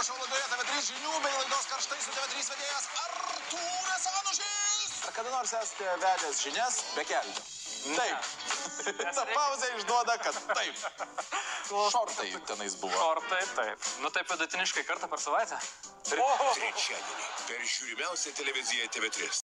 Šou laidoje TV3 žinių bei laidos karštai su TV3 vedėjas Artūras Anužis. Ar kada nors esate vedęs žinias be kelnių? Taip. Ta pauzė išduoda, kad taip. Šortai tenais buvo. Šortai, taip. Nu taip vidutiniškai kartą per savaitę. Trečiadienį per žiūrimiausią televiziją TV3.